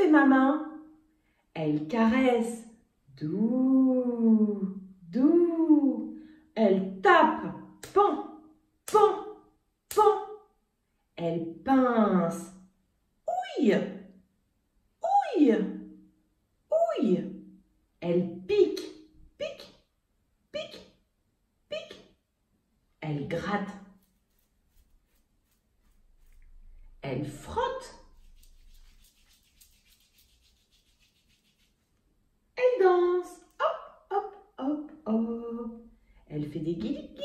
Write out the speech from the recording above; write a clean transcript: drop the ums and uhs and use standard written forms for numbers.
fait ma main? Elle caresse. Doux, doux. Elle tape. Pan, pan, pan. Elle pince. Ouille, ouille, ouille. Elle pique, pique, pique, pique. Elle gratte. Elle frotte. Elle danse. Hop, hop, hop, hop. Elle fait des guiliques.